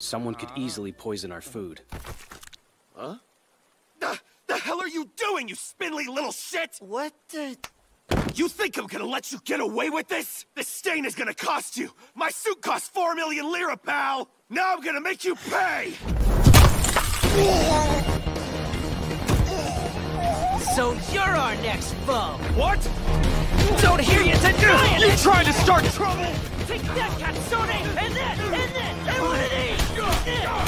Someone could easily poison our food. Huh? The hell are you doing, you spindly little shit? What the... You think I'm gonna let you get away with this? This stain is gonna cost you! My suit cost 4 million lira, pal! Now I'm gonna make you pay! So you're our next foe! What? Don't hear you deny it! You trying to start trouble? Take that, Katsune! And that! And that! And one of these!